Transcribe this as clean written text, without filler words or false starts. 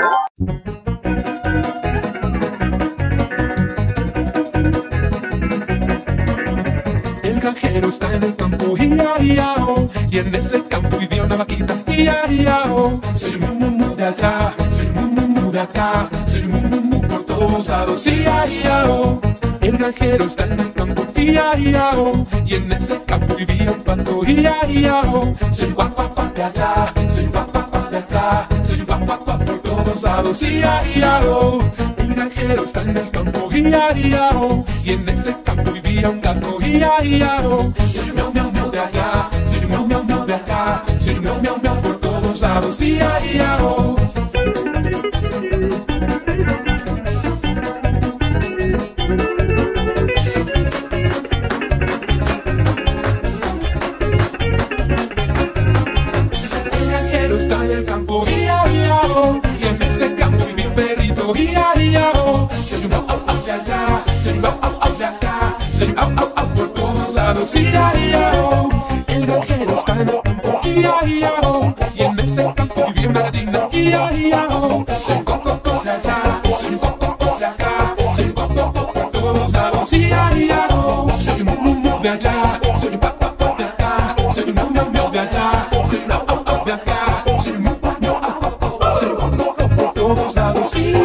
El granjero está en el campo, ia-ia-o, y en ese campo vivía una vaquita, ia-ia-o. Soy el mu-mu-mu de allá, soy el mu-mu-mu de acá, soy el mu-mu-mu por todos lados, ia-ia-o. El granjero está en el campo, ia-ia-o, y en ese campo vivía un pato, ia-ia-o. Soy el guaguaguá de allá, soy el guaguaguá de acá, soy el guaguaguá por todos lados, ia-ia-o. El granjero está en el campo, ia-ia-o, y en ese campo vivía un gato, ia-ia-o. Soy el miau miau miau de allá, soy el miau miau miau de acá, soy el miau miau miau por todos lados, ia-ia-o. Está en el campo, ia-ia-o, y en ese campo vivía un perrito, ia-ia-o. Soy un au-au-au de allá, soy un au-au-au de acá, soy un au-au-au por todos lados, ia-ia-o. El granjero está en el campo, ia-ia-o, y en ese campo vivía una gallina, ia-ia-o. Soy un co-co-co de allá, soy un co-co-co de acá, soy un co-co-co por todos lados, ia-ia-o. Soy un mu-mu-mu de allá, soy un pa-pa-pa de acá, soy un miau-miau-miau de allá, soy un au-au-au de acá. Todos lados, sí.